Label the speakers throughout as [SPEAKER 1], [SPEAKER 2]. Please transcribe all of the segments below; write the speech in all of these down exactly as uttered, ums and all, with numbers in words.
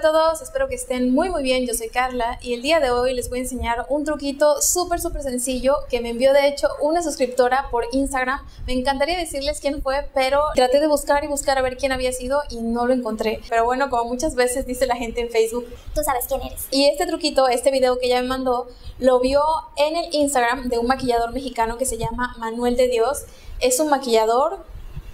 [SPEAKER 1] Hola a todos, espero que estén muy muy bien, yo soy Carla y el día de hoy les voy a enseñar un truquito súper súper sencillo que me envió de hecho una suscriptora por Instagram. Me encantaría decirles quién fue, pero traté de buscar y buscar a ver quién había sido y no lo encontré. Pero bueno, como muchas veces dice la gente en Facebook,
[SPEAKER 2] tú sabes quién eres.
[SPEAKER 1] Y este truquito, este video que ella me mandó, lo vio en el Instagram de un maquillador mexicano que se llama Manuel de Dios. Es un maquillador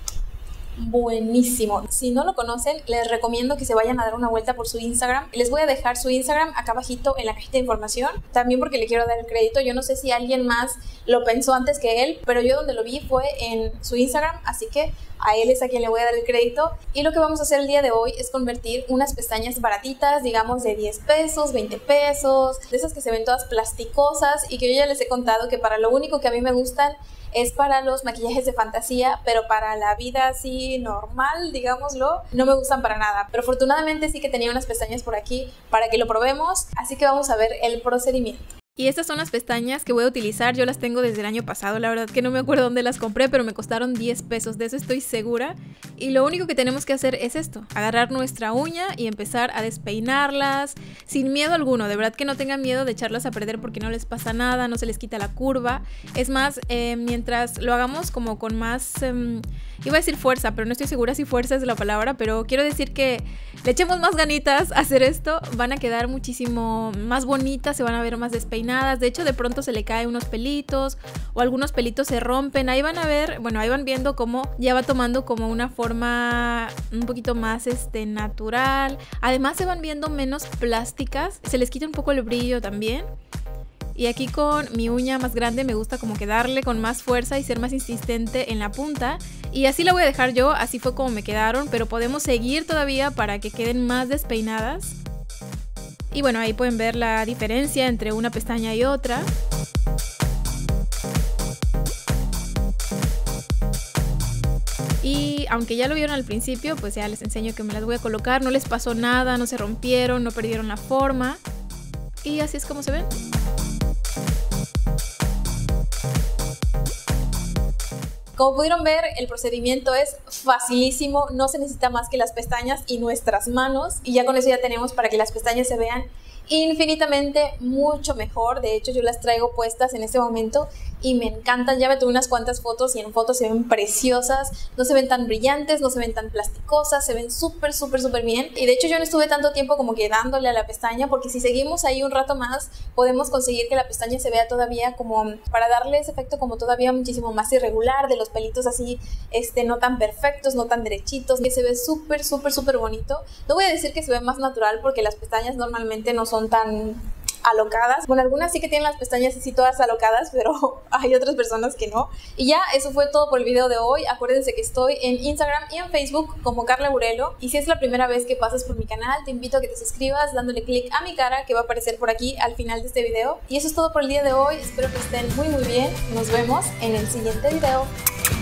[SPEAKER 1] buenísimo. Si no lo conocen, les recomiendo que se vayan a dar una vuelta por su Instagram. Les voy a dejar su Instagram acá abajito en la cajita de información, también porque le quiero dar el crédito. Yo no sé si alguien más lo pensó antes que él, pero yo donde lo vi fue en su Instagram, así que a él es a quien le voy a dar el crédito. Y lo que vamos a hacer el día de hoy es convertir unas pestañas baratitas, digamos de diez pesos, veinte pesos, de esas que se ven todas plasticosas y que yo ya les he contado que para lo único que a mí me gustan es para los maquillajes de fantasía, pero para la vida así normal, digámoslo, no me gustan para nada. Pero afortunadamente sí que tenía unas pestañas por aquí para que lo probemos, así que vamos a ver el procedimiento. Y estas son las pestañas que voy a utilizar, yo las tengo desde el año pasado, la verdad que no me acuerdo dónde las compré, pero me costaron diez pesos, de eso estoy segura. Y lo único que tenemos que hacer es esto, agarrar nuestra uña y empezar a despeinarlas sin miedo alguno. De verdad que no tengan miedo de echarlas a perder porque no les pasa nada, no se les quita la curva. Es más, eh, mientras lo hagamos como con más, eh, iba a decir fuerza, pero no estoy segura si fuerza es la palabra, pero quiero decir que le echemos más ganitas a hacer esto, van a quedar muchísimo más bonitas, se van a ver más despeinadas. De hecho, de pronto se le caen unos pelitos o algunos pelitos se rompen. Ahí van a ver, bueno, ahí van viendo cómo ya va tomando como una forma un poquito más este, natural. Además se van viendo menos plásticas, se les quita un poco el brillo también. Y aquí con mi uña más grande me gusta como que darle con más fuerza y ser más insistente en la punta. Y así la voy a dejar yo, así fue como me quedaron, pero podemos seguir todavía para que queden más despeinadas. Y bueno, ahí pueden ver la diferencia entre una pestaña y otra. Y aunque ya lo vieron al principio, pues ya les enseño que me las voy a colocar. No les pasó nada, no se rompieron, no perdieron la forma. Y así es como se ven. Como pudieron ver, el procedimiento es facilísimo, no se necesita más que las pestañas y nuestras manos y ya con eso ya tenemos para que las pestañas se vean infinitamente mucho mejor. De hecho, yo las traigo puestas en este momento y me encantan. Ya me tuve unas cuantas fotos y en fotos se ven preciosas, no se ven tan brillantes, no se ven tan plasticosas, se ven súper súper súper bien. Y de hecho yo no estuve tanto tiempo como que dándole a la pestaña, porque si seguimos ahí un rato más podemos conseguir que la pestaña se vea todavía como, para darle ese efecto como todavía muchísimo más irregular, de los pelitos así este, no tan perfectos, no tan derechitos, que se ve súper súper súper bonito. No voy a decir que se ve más natural porque las pestañas normalmente no son tan alocadas. Bueno, algunas sí que tienen las pestañas así todas alocadas, pero hay otras personas que no. Y ya, eso fue todo por el video de hoy. Acuérdense que estoy en Instagram y en Facebook como Carla Burelo. Y si es la primera vez que pasas por mi canal, te invito a que te suscribas dándole clic a mi cara que va a aparecer por aquí al final de este video. Y eso es todo por el día de hoy. Espero que estén muy muy bien. Nos vemos en el siguiente video.